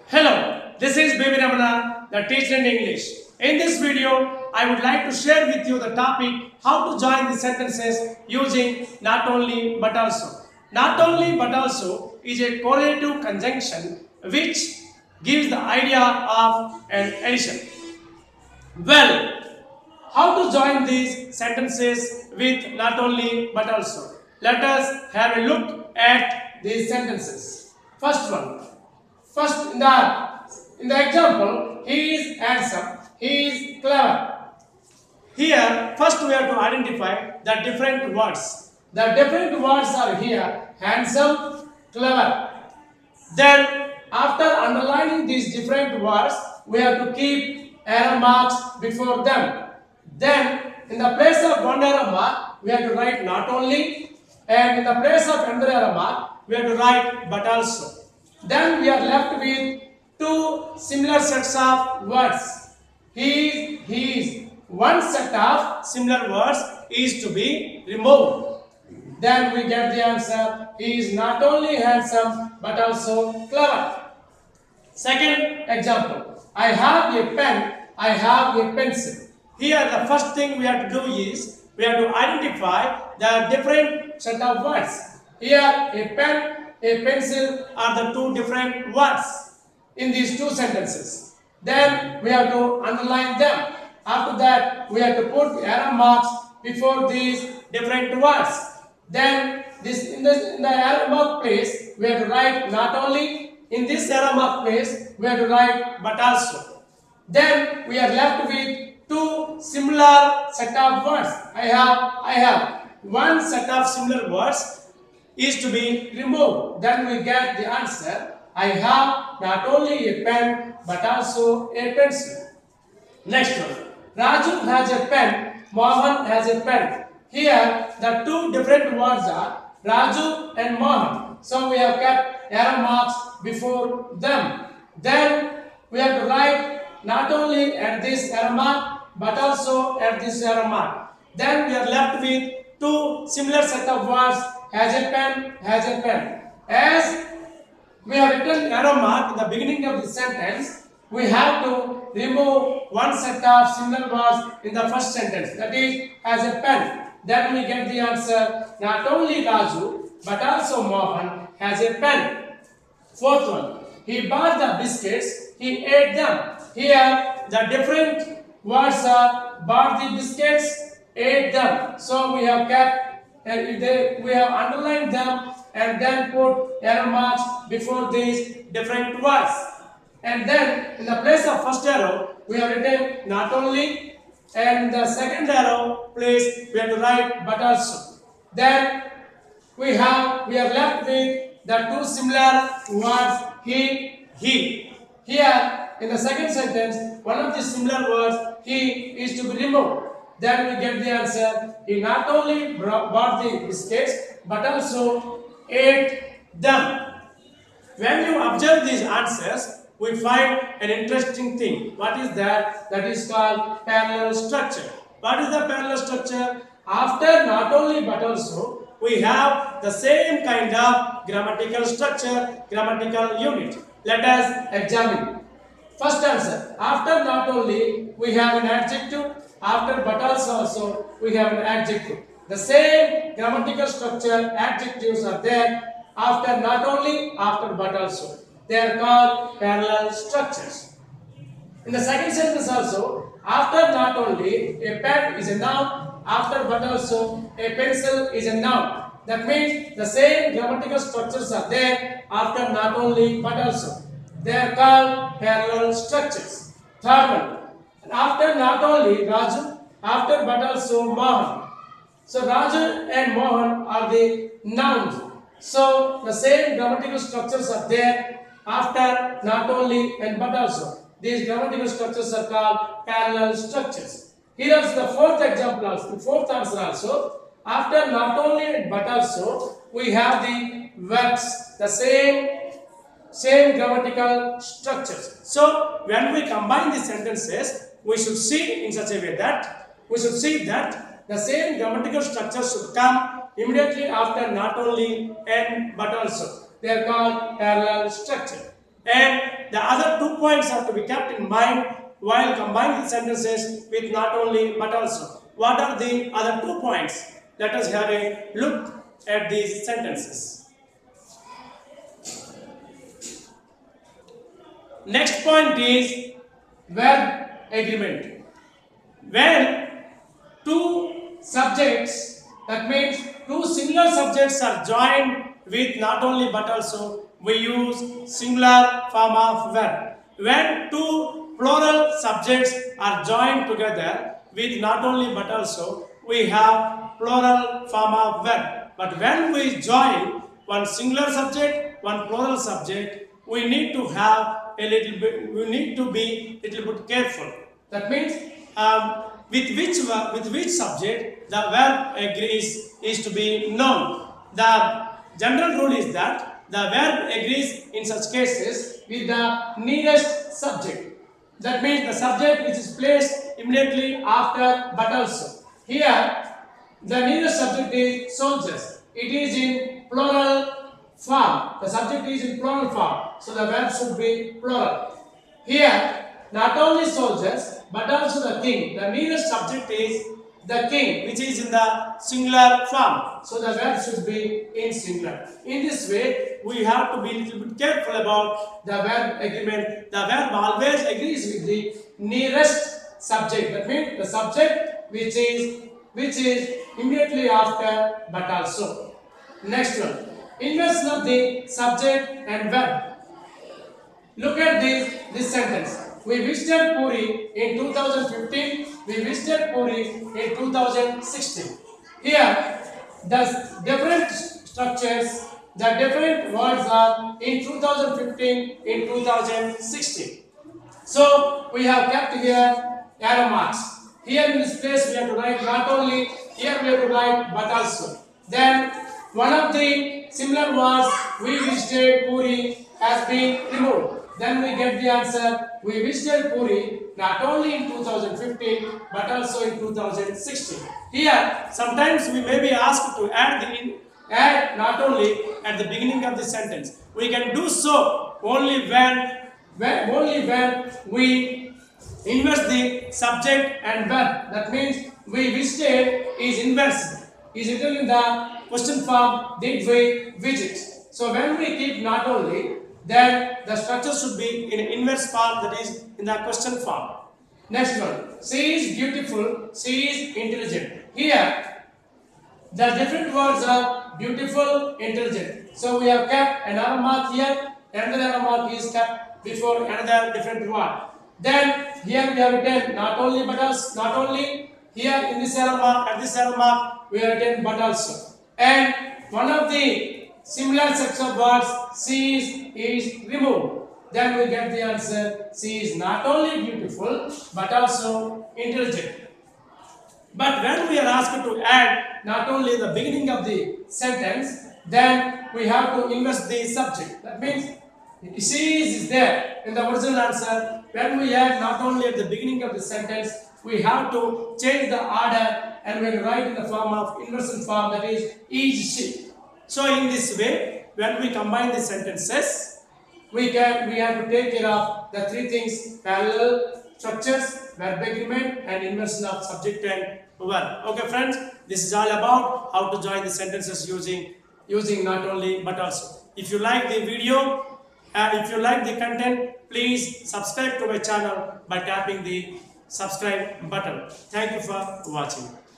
Hello, this is Baby Ramana, the teacher in English. In this video, I would like to share with you the topic how to join the sentences using not only but also. Not only but also is a correlative conjunction which gives the idea of an addition. Well, how to join these sentences with not only but also? Let us have a look at these sentences. First one. First, in the example, he is handsome, he is clever. Here, first we have to identify the different words. The different words are here, handsome, clever. Then, after underlining these different words, we have to keep arrow marks before them. Then, in the place of one arrow mark, we have to write not only, and in the place of another arrow mark, we have to write but also. Then we are left with two similar sets of words. He is. One set of similar words is to be removed. Then we get the answer. He is not only handsome but also clever. Second example. I have a pen. I have a pencil. Here the first thing we have to do is we have to identify the different set of words. Here a pen, a pencil are the two different words in these two sentences. Then we have to underline them. After that, we have to put arrow marks before these different words. Then in the arrow mark place, we have to write not only. In this arrow mark place, we have to write but also. Then we are left with two similar set of words. I have. One set of similar words is to be removed. Then we get the answer. I have not only a pen but also a pencil. Next one. Raju has a pen. Mohan has a pen. Here the two different words are Raju and Mohan. So we have kept arrow marks before them. Then we have to write not only at this arrow mark but also at this arrow mark. Then we are left with two similar set of words. Has a pen, has a pen. As we have written arrow mark in the beginning of the sentence, we have to remove one set of similar words in the first sentence. That is, has a pen. Then we get the answer. Not only Raju but also Mohan has a pen. Fourth one. He bought the biscuits. He ate them. Here the different words are bought the biscuits, ate them. So we have kept. We have underlined them and then put arrow marks before these different words. And then in the place of first arrow, we have written not only, and the second arrow place we have to write but also. Then we are left with the two similar words he. Here in the second sentence, one of the similar words he is to be removed. Then we get the answer. He not only bought the biscuits but also ate them. When you observe these answers, we find an interesting thing. What is that? That is called parallel structure. What is the parallel structure? After not only but also, we have the same kind of grammatical structure, grammatical unit. Let us examine. First answer. After not only, we have an adjective. After but also we have an adjective. The same grammatical structure, adjectives are there after not only, after but also. They are called parallel structures. In the second sentence also, after not only, a pen is a noun, after but also, a pencil is a noun. That means the same grammatical structures are there after not only but also. They are called parallel structures. Third one. After not only Raju, after but also Mohan. So Raju and Mohan are the nouns. So the same grammatical structures are there after not only and but also. These grammatical structures are called parallel structures. Here is the fourth example also, the fourth answer also. After not only and but also, we have the verbs, the same grammatical structures. So when we combine these sentences, we should see in such a way that the same grammatical structure should come immediately after not only and but also. They are called parallel structure. And the other 2 points have to be kept in mind while combining the sentences with not only but also. What are the other 2 points? Let us have a look at these sentences. Next point is verb agreement. When two subjects, that means two singular subjects are joined with not only but also, we use singular form of verb. When two plural subjects are joined together with not only but also, we have plural form of verb. But when we join one singular subject, one plural subject, we need to have a little bit, we need to be a little bit careful. That means with which subject the verb agrees is to be known. The general rule is that the verb agrees in such cases with the nearest subject. That means the subject which is placed immediately after but also. Here the nearest subject is soldiers. It is in plural form. The subject is in plural form. So the verb should be plural. Here not only soldiers but also the king. The nearest subject is the king, which is in the singular form. So the verb should be in singular. In this way, we have to be a little bit careful about the verb agreement. The verb always agrees with the nearest subject. That means the subject which is immediately after but also. Next one. Inversion of the subject and verb. Look at this sentence. We visited Puri in 2015. We visited Puri in 2016. Here, the different structures, the different words are in 2015, in 2016. So, we have kept here arrow marks. Here in this place, we have to write not only, here we have to write but also. Then, one of the similar words, we visited Puri, has been removed. Then we get the answer, we visited Puri not only in 2015 but also in 2016. Here, sometimes we may be asked to add not only at the beginning of the sentence. We can do so only when we inverse the subject and verb. That means we visited is inverse, is written in the question form, did we visit. So when we keep not only, then the structure should be in inverse form, that is in the question form. Next one. She is beautiful, she is intelligent. Here, the different words are beautiful, intelligent. So we have kept an arrow mark here, another arrow mark is kept before another different word. Then here we have written not only but also, not only, here in this arrow mark, at this arrow mark, we have written but also. And one of the similar sets of words, she is removed. Then we get the answer, she is not only beautiful but also intelligent. But when we are asked to add not only the beginning of the sentence, then we have to inverse the subject. That means she is there in the original answer. When we add not only at the beginning of the sentence, we have to change the order and we write in the form of inversion form, that is she. So in this way, when we combine the sentences, we have to take care of the three things: parallel structures, verb agreement, and inversion of subject and verb. Okay, friends, this is all about how to join the sentences using not only but also. If you like the video, if you like the content, please subscribe to my channel by tapping the subscribe button. Thank you for watching.